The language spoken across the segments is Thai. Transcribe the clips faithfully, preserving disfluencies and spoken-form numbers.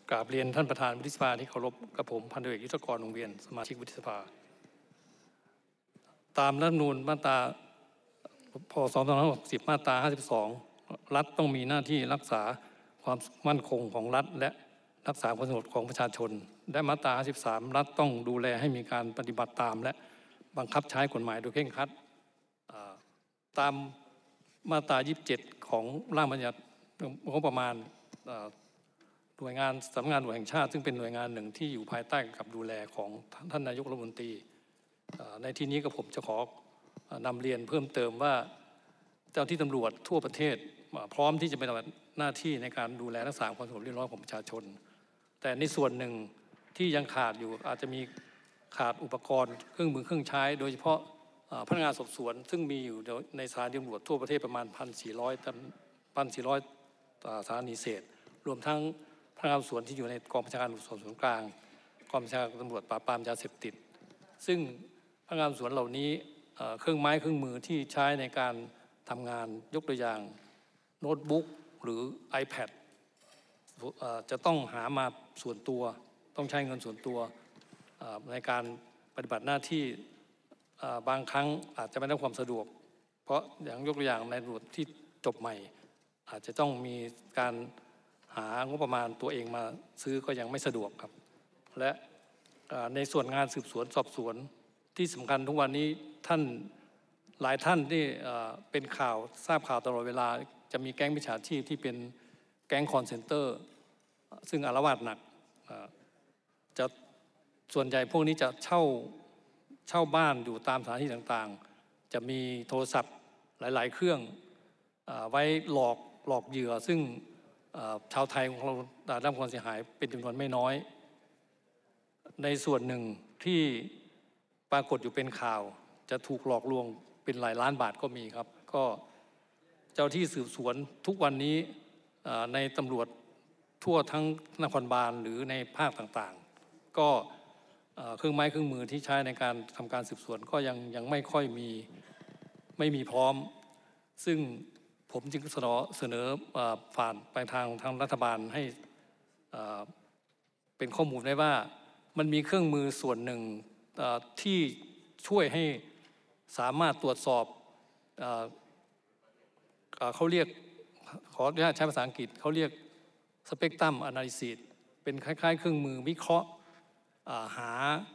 กราบเรียนท่านประธานวุฒิสภาที่เคารพกับผมพันตำรวจเอกยุทธกรวงเวียนสมาชิกวุฒิสภาตามรัฐธรรมนูญมาตราพ.ศ. สองพันห้าร้อยหกสิบมาตราห้าสิบสองรัฐต้องมีหน้าที่รักษาความมั่นคงของรัฐและรักษาความสงบของประชาชนและมาตราห้าสิบสามรัฐต้องดูแลให้มีการปฏิบัติตามและบังคับใช้กฎหมายโดยเคร่งครัดตามมาตรายี่สิบเจ็ดของร่างบัญญัติงบประมาณหน่วยงานสำนักงานตำรวจแห่งชาติซึ่งเป็นหน่วยงานหนึ่งที่อยู่ภายใต้กับดูแลของท่านนายกรัฐมนตรีในที่นี้ก็ผมจะขอนำเรียนเพิ่มเติมว่าเจ้าที่ตำรวจทั่วประเทศพร้อมที่จะปฏิบัติหน้าที่ในการดูแลรักษาความสงบเรียบร้อยของประชาชนแต่ในส่วนหนึ่งที่ยังขาดอยู่อาจจะมีขาดอุปกรณ์เครื่องมือเครื่องใช้โดยเฉพาะพนักงานสอบสวนซึ่งมีอยู่ในสถานีตำรวจทั่วประเทศประมาณ หนึ่งพันสี่ร้อย พันสี่ร้อย สถานีเศษรวมทั้งพนักงานสอบสวนที่อยู่ในกองบัญชาการสอบสวนกลางกองบัญชาการตำรวจปราบปรามยาเสพติดซึ่งพนักงานสอบสวนเหล่านี้เครื่องไม้เครื่องมือที่ใช้ในการทำงานยกตัวอย่างโน้ตบุ๊กหรือ iPad จะต้องหามาส่วนตัวต้องใช้เงินส่วนตัวในการปฏิบัติหน้าที่บางครั้งอาจจะไม่ได้ความสะดวกเพราะอย่างยกตัวอย่างในตำรวจที่จบใหม่อาจจะต้องมีการหางบประมาณตัวเองมาซื้อก็ยังไม่สะดวกครับและในส่วนงานสืบสวนสอบสวนที่สำคัญทุกวันนี้ท่านหลายท่านที่เป็นข่าวทราบข่าวตลอดเวลาจะมีแก๊งมิจฉาชีพที่เป็นแก๊งคอนเซนเตอร์ซึ่งอาละวาดหนักจะส่วนใหญ่พวกนี้จะเช่าเช่าบ้านอยู่ตามสถานที่ต่างๆจะมีโทรศัพท์หลายๆเครื่องไว้หลอกหลอกเหยื่อซึ่งชาวไทยของเราได้รับความเสียหายเป็นจำนวนไม่น้อยในส่วนหนึ่งที่ปรากฏอยู่เป็นข่าวจะถูกหลอกลวงเป็นหลายล้านบาทก็มีครับก็เจ้าที่สืบสวนทุกวันนี้ในตำรวจทั่วทั้งนครบาลหรือในภาคต่างๆก็เครื่องไม้เครื่องมือที่ใช้ในการทำการสืบสวนก็ยังยังไม่ค่อยมีไม่มีพร้อมซึ่งผมจึงเสนอเสนอผ่านไปทางทางรัฐบาลให้เป็นข้อมูลได้ว่ามันมีเครื่องมือส่วนหนึ่งที่ช่วยให้สามารถตรวจสอบเขาเรียกขออนุญาตใช้ภาษาอังกฤษเขาเรียก Spectrum Analysis เป็นคล้ายๆเครื่องมือวิเคราะห์หา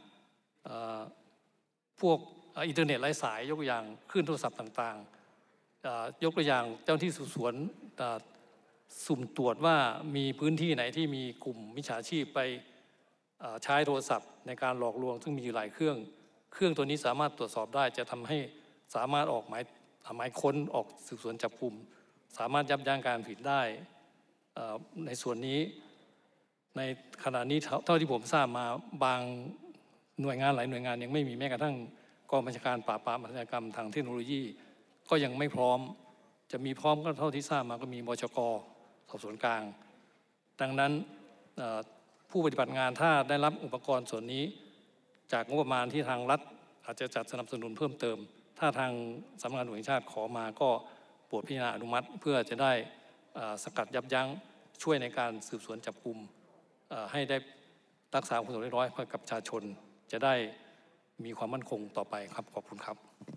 พวกอินเทอร์เน็ตไร้สายยกตัวอย่างคลื่นโทรศัพท์ต่างๆยกตัวอย่างเจ้าที่สืบสวนสุ่มตรวจว่ามีพื้นที่ไหนที่มีกลุ่มมิจฉาชีพไปใช้โทรศัพท์ในการหลอกลวงซึ่งมีอยู่หลายเครื่องเครื่องตัวนี้สามารถตรวจสอบได้จะทำให้สามารถออกหมายหมายค้นออกสืบสวนจับกลุ่มสามารถยับยั้งการผิดได้ในส่วนนี้ในขณะนี้เท่าที่ผมทราบมาบางหน่วยงานหลายหน่วยงานยังไม่มีแม้กระทั่งกองบัญชาการปราบปรามอาชญากรรมทางเทคโนโลยีก็ยังไม่พร้อมจะมีพร้อมก็เท่าที่ทราบมาก็มีบชก.สอบสวนกลางดังนั้นผู้ปฏิบัติงานถ้าได้รับอุปกรณ์ส่วนนี้จากงบประมาณที่ทางรัฐอาจจะจัดสนับสนุนเพิ่มเติมถ้าทางสำนักงานตำรวจแห่งชาติขอมาก็โปรดพิจารณาอนุมัติเพื่อจะได้สกัดยับยั้งช่วยในการสืบสวนจับกุมให้ได้รักษาความสงบเรียบร้อยให้กับประชาชนจะได้มีความมั่นคงต่อไปครับขอบคุณครับ